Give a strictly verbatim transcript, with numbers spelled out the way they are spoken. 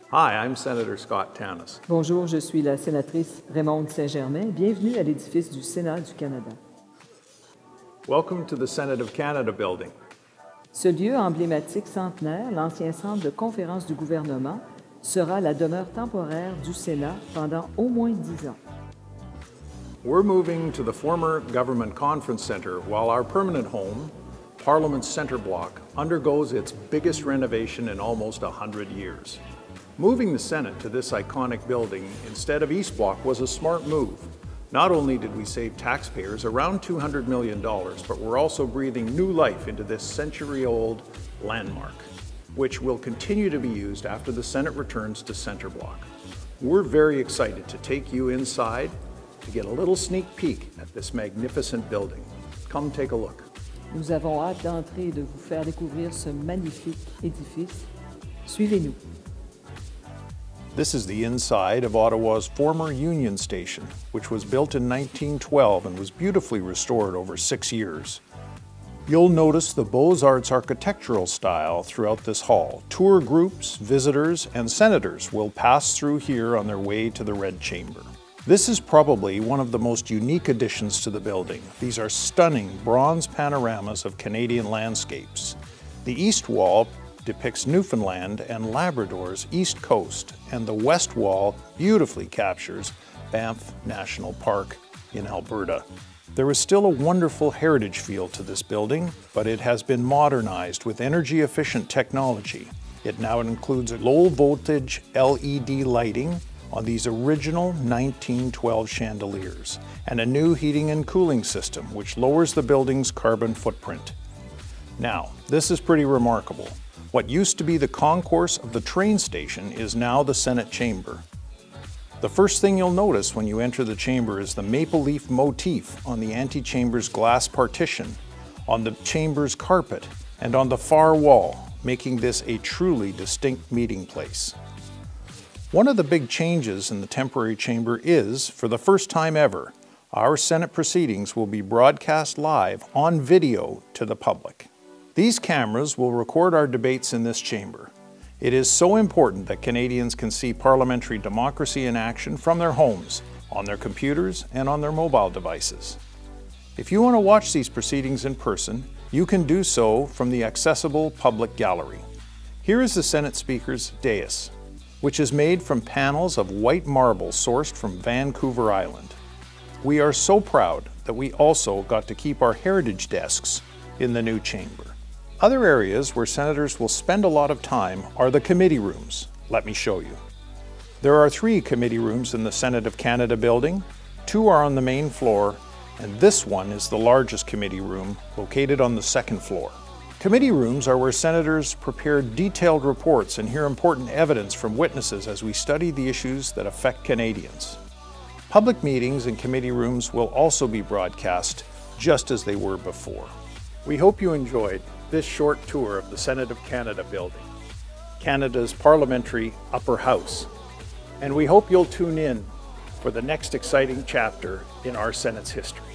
Hi, I'm Senator Scott Tannas. Bonjour, je suis la sénatrice Raymonde Saint-Germain. Bienvenue à l'édifice du Sénat du Canada. Welcome to the Senate of Canada building. Ce lieu emblématique centenaire, l'ancien centre de conférence du gouvernement, sera la demeure temporaire du Sénat pendant au moins dix ans. We're moving to the former Government Conference Centre while our permanent home, Parliament's Centre Block, undergoes its biggest renovation in almost a hundred years. Moving the Senate to this iconic building instead of East Block was a smart move. Not only did we save taxpayers around two hundred million dollars, but we're also breathing new life into this century-old landmark, which will continue to be used after the Senate returns to Centre Block. We're very excited to take you inside to get a little sneak peek at this magnificent building. Come take a look. Nous avons hâte d'entrer et de vous faire découvrir ce magnifique édifice. Suivez-nous. This is the inside of Ottawa's former Union Station, which was built in nineteen twelve and was beautifully restored over six years. You'll notice the Beaux-Arts architectural style throughout this hall. Tour groups, visitors, and senators will pass through here on their way to the Red Chamber. This is probably one of the most unique additions to the building. These are stunning bronze panoramas of Canadian landscapes. The east wall depicts Newfoundland and Labrador's east coast, and the west wall beautifully captures Banff National Park in Alberta. There is still a wonderful heritage feel to this building, but it has been modernized with energy-efficient technology. It now includes a low-voltage L E D lighting on these original nineteen twelve chandeliers, and a new heating and cooling system which lowers the building's carbon footprint. Now, this is pretty remarkable. What used to be the concourse of the train station is now the Senate chamber. The first thing you'll notice when you enter the chamber is the maple leaf motif on the antechamber's glass partition, on the chamber's carpet, and on the far wall, making this a truly distinct meeting place. One of the big changes in the temporary chamber is, for the first time ever, our Senate proceedings will be broadcast live on video to the public. These cameras will record our debates in this chamber. It is so important that Canadians can see parliamentary democracy in action from their homes, on their computers, and on their mobile devices. If you want to watch these proceedings in person, you can do so from the accessible public gallery. Here is the Senate Speaker's dais, which is made from panels of white marble sourced from Vancouver Island. We are so proud that we also got to keep our heritage desks in the new chamber. Other areas where senators will spend a lot of time are the committee rooms. Let me show you. There are three committee rooms in the Senate of Canada building. Two are on the main floor, and this one is the largest committee room, located on the second floor. Committee rooms are where senators prepare detailed reports and hear important evidence from witnesses as we study the issues that affect Canadians. Public meetings in committee rooms will also be broadcast, just as they were before. We hope you enjoyed this short tour of the Senate of Canada building, Canada's parliamentary upper house. And we hope you'll tune in for the next exciting chapter in our Senate's history.